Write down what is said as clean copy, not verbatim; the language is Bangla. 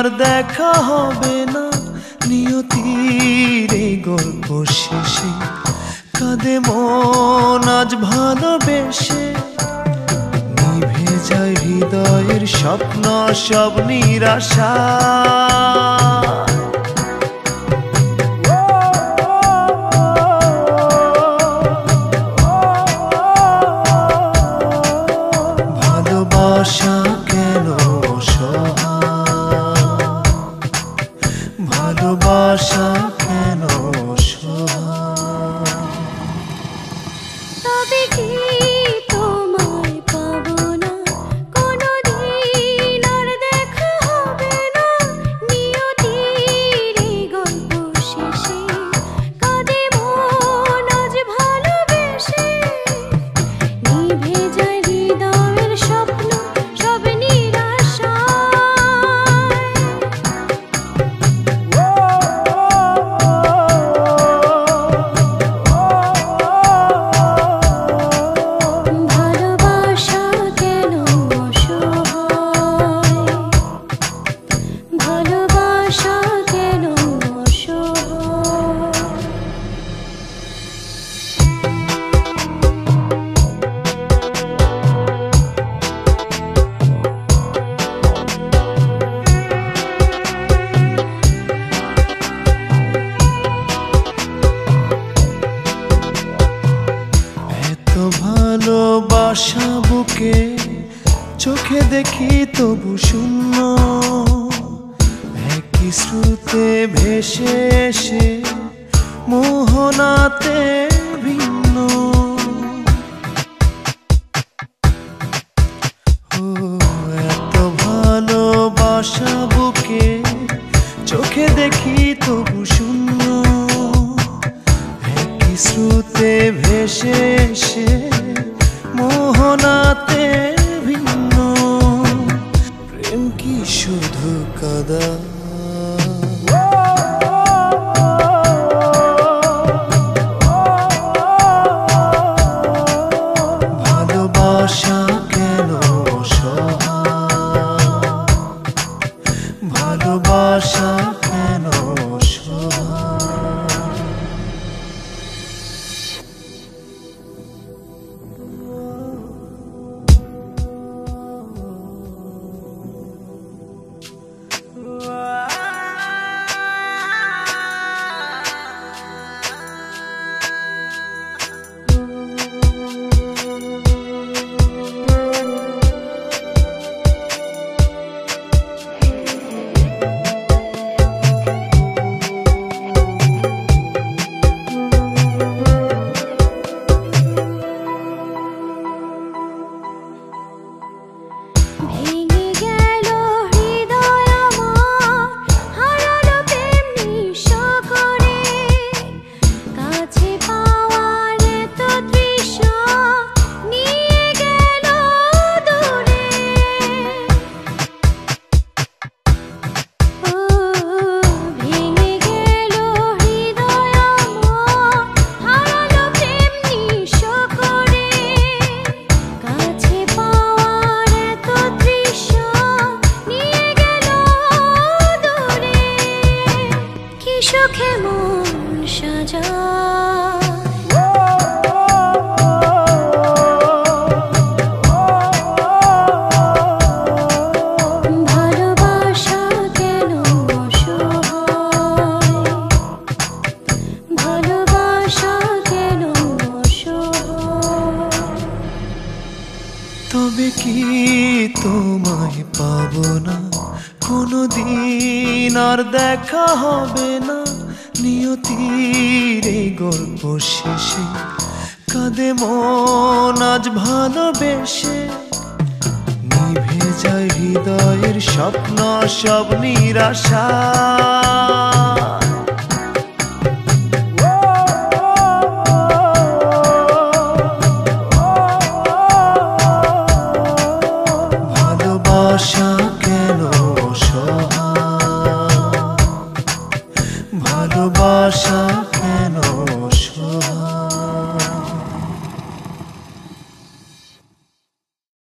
দেখা হবে না, নিয়তির এই গল্প শেষে কাঁদে মন আজ ভালোবেসে। নিভে যায় হৃদয়ের স্বপ্ন সব নিরাশা। ভালোবাসা কেন অসহায়, ভালোবাসা কেন অসহায়। তবে কি তোমায় পাবো না, কোনোদিন আর দেখা হবে না, নিয়তির এই গল্প শেষে কাঁদে মন আজ ভালোবেসে। নিভে যায় হৃদয়ের স্বপ্ন সব নিরাশায়। ভালোবাসা কেন অসহায়, ভালোবাসা কেন অসহায়। এত ভালোবাসা বুকে চোখে দেখি তবু শূন্য, একই স্রোতে ভেসে এসে মোহনাতে ভিন্ন। ও এত ভালোবাসা বুকে চোখে দেখি তবু শূন্য, একই স্রোতে ভেসে এসে মোহনাতে ভিন্ন। প্রেম কি শুধু কাদা, ভালোবাসা কেন অসহায়, ভালোবাসা কেন অসহায়। ভেঙে গেল হৃদয় আমার, হারালো প্রেম নিঃস্ব করে, কাছে পাওয়ার এত তৃষ্ণা নিয়ে গেল দূরে। ও ভেঙে গেল হৃদয় আমার, হারালো প্রেম নিঃস্ব করে, কাছে পাওয়ার এত তৃষ্ণা নিয়ে গেল দূরে। কি সুখে মন সাজায়, ভালোবাসা কেন অসহায়, ভালোবাসা কেন অসহায়। তবে কি তোমায় পাবো না, কোনোদিন আর দেখা হবে না, নিয়তির এই গল্প শেষে কাঁদে মন আজ ভালোবেসে। নিভে যায় হৃদয়ের স্বপ্ন সব নিরাশা।